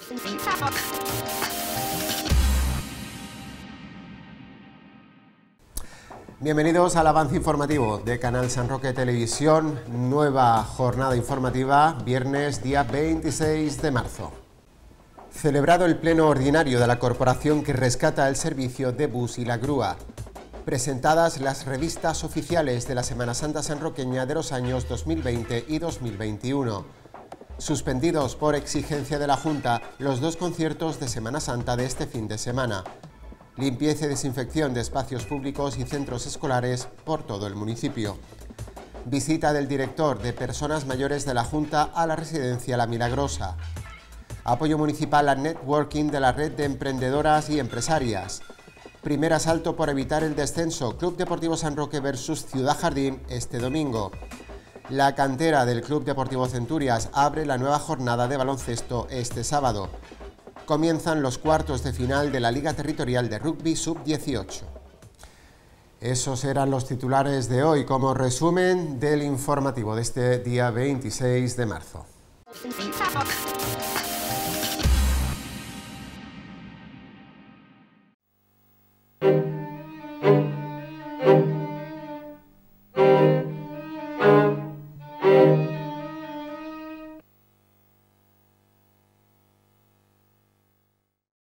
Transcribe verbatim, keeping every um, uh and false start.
Bienvenidos al avance informativo de Canal San Roque Televisión, nueva jornada informativa, viernes día veintiséis de marzo. Celebrado el pleno ordinario de la corporación que rescata el servicio de bus y la grúa. Presentadas las revistas oficiales de la Semana Santa sanroqueña de los años dos mil veinte y dos mil veintiuno. Suspendidos por exigencia de la Junta los dos conciertos de Semana Santa de este fin de semana. Limpieza y desinfección de espacios públicos y centros escolares por todo el municipio. Visita del director de Personas Mayores de la Junta a la residencia La Milagrosa. Apoyo municipal al networking de la red de emprendedoras y empresarias. Primer asalto por evitar el descenso, Club Deportivo San Roque versus Ciudad Jardín este domingo. La cantera del Club Deportivo Centurias abre la nueva jornada de baloncesto este sábado. Comienzan los cuartos de final de la Liga Territorial de Rugby sub dieciocho. Esos eran los titulares de hoy como resumen del informativo de este día veintiséis de marzo.